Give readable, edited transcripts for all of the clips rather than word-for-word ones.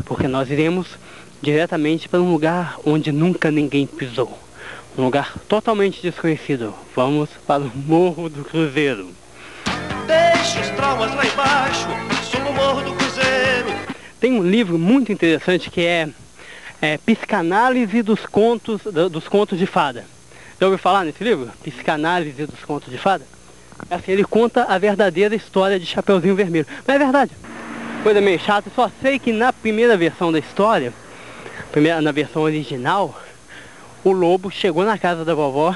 porque nós iremos diretamente para um lugar onde nunca ninguém pisou. Um lugar totalmente desconhecido. Vamos para o Morro do Cruzeiro. Deixe os traumas lá embaixo, suba o Morro do Cruzeiro. Tem um livro muito interessante que é Psicanálise dos contos de fada. Já ouviu falar nesse livro? Psicanálise dos contos de fada? Assim, ele conta a verdadeira história de Chapeuzinho Vermelho. Mas é verdade. Coisa meio chata. Só sei que na primeira versão da história, na versão original, o lobo chegou na casa da vovó,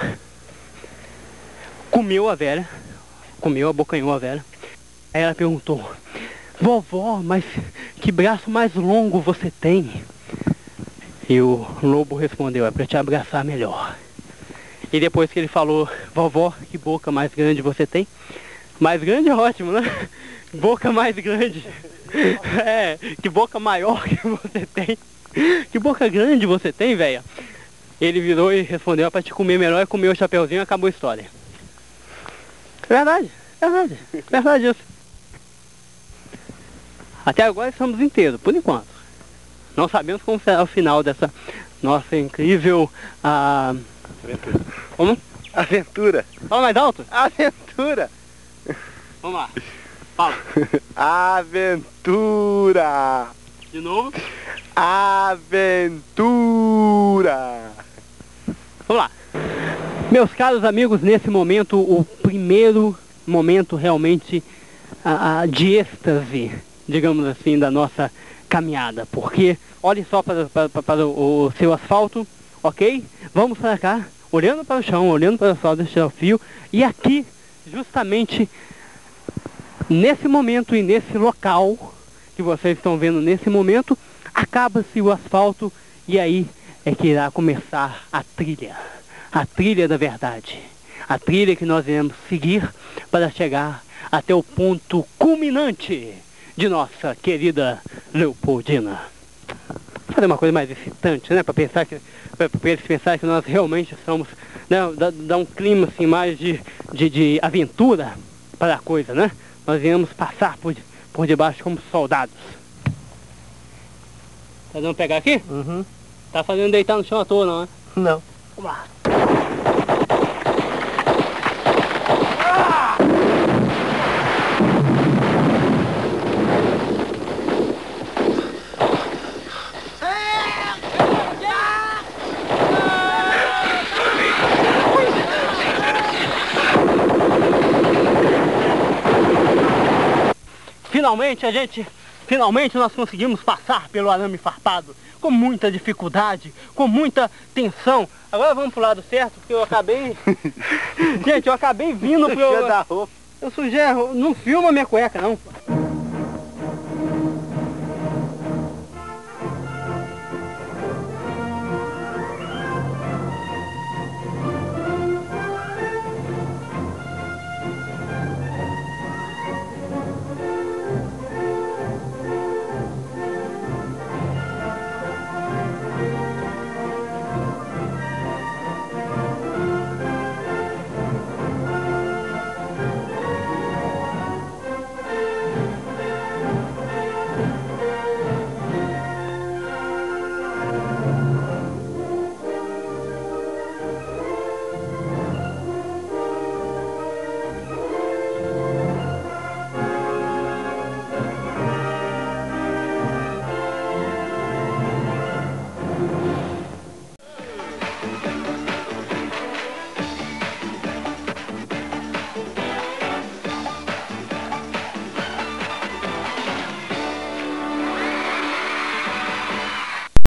comeu a velha, abocanhou a velha. Aí ela perguntou: vovó, mas que braço mais longo você tem? E o lobo respondeu: é para te abraçar melhor. E depois que ele falou: vovó, que boca mais grande você tem? Mais grande é ótimo, né? Boca mais grande. Que boca maior que você tem. Que boca grande você tem, velha? Ele virou e respondeu: é para te comer melhor, e comeu o Chapeuzinho e acabou a história. Verdade isso. Até agora estamos inteiros, por enquanto. Não sabemos como será o final dessa nossa incrível... Aventura. Como? Aventura. Fala mais alto. Aventura. Vamos lá. Fala. Aventura. De novo. Aventura. Vamos lá. Meus caros amigos, nesse momento, o primeiro momento realmente de êxtase, digamos assim, da nossa caminhada. Porque olhe só para o seu asfalto, ok? Vamos para cá, olhando para o chão, olhando para o asfalto, deixar o fio. E aqui, justamente nesse momento e nesse local que vocês estão vendo nesse momento, acaba-se o asfalto e aí é que irá começar a trilha da verdade. A trilha que nós iremos seguir para chegar até o ponto culminante de nossa querida Leopoldina. Vou fazer uma coisa mais excitante, né? Para eles pensarem que nós realmente somos, né? Dá um clima assim mais de aventura para a coisa, né? Nós iremos passar por debaixo como soldados. Tá dando pegar aqui? Uhum. Tá fazendo deitar no chão à toa, não, né? Não. Vamos lá. Finalmente nós conseguimos passar pelo arame farpado, com muita dificuldade, com muita tensão. Agora vamos pro lado certo, porque eu acabei... Gente, eu acabei vindo pro... da roupa. Eu sugiro, não filma minha cueca, não.